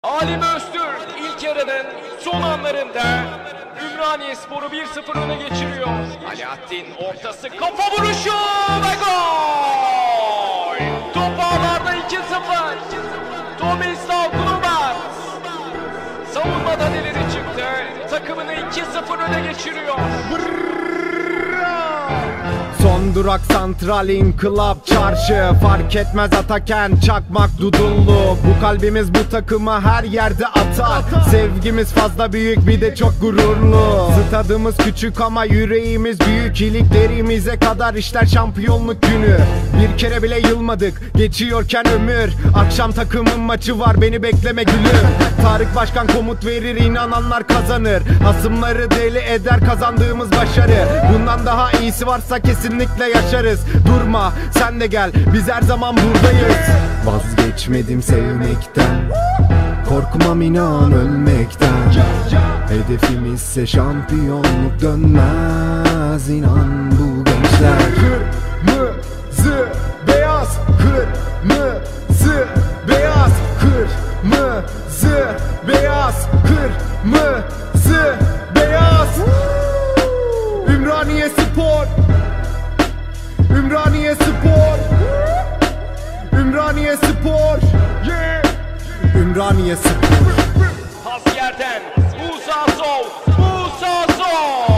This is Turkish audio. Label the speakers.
Speaker 1: Alim Öztürk ilk yarının son anlarında Ümraniyespor'u 1-0 öne geçiriyor. Alaaddin ortası, kafa vuruşu ve gol! Top ağlarda 2-0. Tomislav Kluivert savunmadan ileri çıktı. Takımını 2-0 öne geçiriyor.
Speaker 2: Son durak santral, inkılap çarşı. Fark etmez ataken çakmak dudullu. Bu kalbimiz bu takıma her yerde atar. Sevgimiz fazla büyük, bir de çok gururlu. Stadımız küçük ama yüreğimiz büyük. İliklerimize kadar işler şampiyonluk günü. Bir kere bile yılmadık, geçiyorken ömür. Akşam takımın maçı var, beni bekleme gülüm. Tarık Başkan komut verir, inananlar kazanır. Hasımları deli eder kazandığımız başarı. Bundan daha iyisi varsa kesinlikle yaşarız. Durma sen de gel, biz her zaman buradayız. Vazgeçmedim sevmekten, korkmam inan ölmekten. Hedefimizse şampiyonluk, dönmez inan bu gençler. Kırmızı beyaz, kırmızı beyaz, kırmızı beyaz, kırmızı beyaz. Ümraniyespor, Ümraniyespor, Ümraniyespor, yeah. Ümraniyespor.
Speaker 1: Pas yerden Musa Sov, Musa Sov!